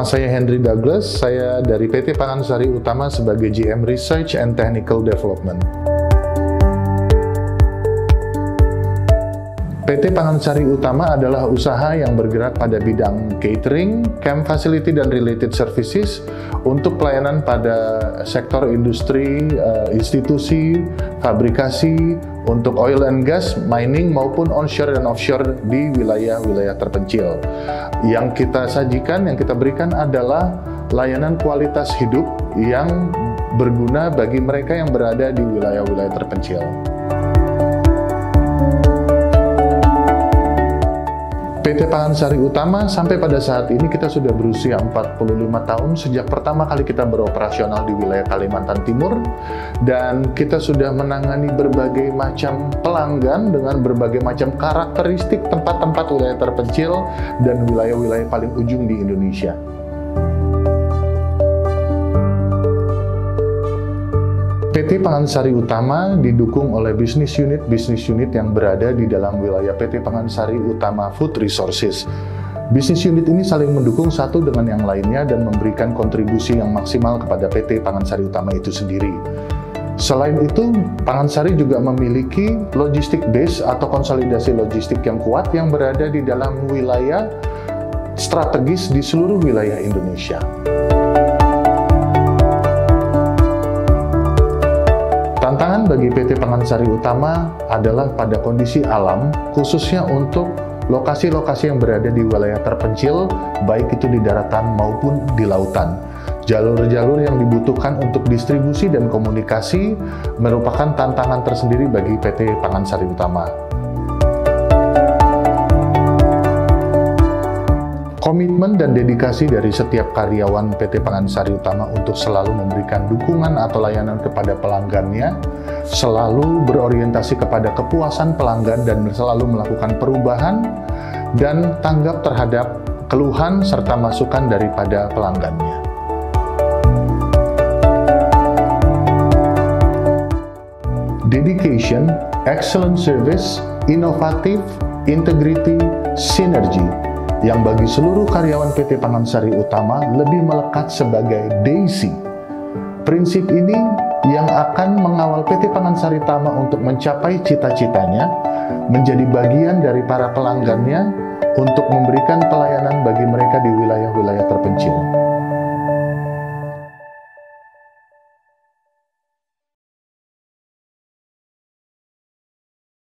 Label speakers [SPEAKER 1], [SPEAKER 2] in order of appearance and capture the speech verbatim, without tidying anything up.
[SPEAKER 1] Nama saya Henry Douglas, saya dari P T Pangansari Utama sebagai G M Research and Technical Development. P T Pangansari Utama adalah usaha yang bergerak pada bidang catering, camp facility, dan related services untuk pelayanan pada sektor industri, institusi, fabrikasi, untuk oil and gas, mining, maupun onshore dan offshore di wilayah-wilayah terpencil. Yang kita sajikan, yang kita berikan adalah layanan kualitas hidup yang berguna bagi mereka yang berada di wilayah-wilayah terpencil. P T Pangansari Utama sampai pada saat ini kita sudah berusia empat puluh lima tahun sejak pertama kali kita beroperasional di wilayah Kalimantan Timur, dan kita sudah menangani berbagai macam pelanggan dengan berbagai macam karakteristik tempat-tempat wilayah terpencil dan wilayah-wilayah paling ujung di Indonesia. P T Pangansari Utama didukung oleh bisnis unit-bisnis unit yang berada di dalam wilayah P T Pangansari Utama Food Resources. Bisnis unit ini saling mendukung satu dengan yang lainnya dan memberikan kontribusi yang maksimal kepada P T Pangansari Utama itu sendiri. Selain itu, Pangansari juga memiliki logistik base atau konsolidasi logistik yang kuat yang berada di dalam wilayah strategis di seluruh wilayah Indonesia. Tantangan bagi P T Pangansari Utama adalah pada kondisi alam, khususnya untuk lokasi-lokasi yang berada di wilayah terpencil, baik itu di daratan maupun di lautan. Jalur-jalur yang dibutuhkan untuk distribusi dan komunikasi merupakan tantangan tersendiri bagi P T Pangansari Utama. Komitmen dan dedikasi dari setiap karyawan P T Pangansari Utama untuk selalu memberikan dukungan atau layanan kepada pelanggannya, selalu berorientasi kepada kepuasan pelanggan dan selalu melakukan perubahan dan tanggap terhadap keluhan serta masukan daripada pelanggannya. Dedication, excellent service, inovatif, integrity, synergy, yang bagi seluruh karyawan P T Pangansari Utama lebih melekat sebagai Daisy. Prinsip ini yang akan mengawal P T Pangansari Utama untuk mencapai cita-citanya, menjadi bagian dari para pelanggannya untuk memberikan pelayanan bagi mereka di wilayah-wilayah terpencil.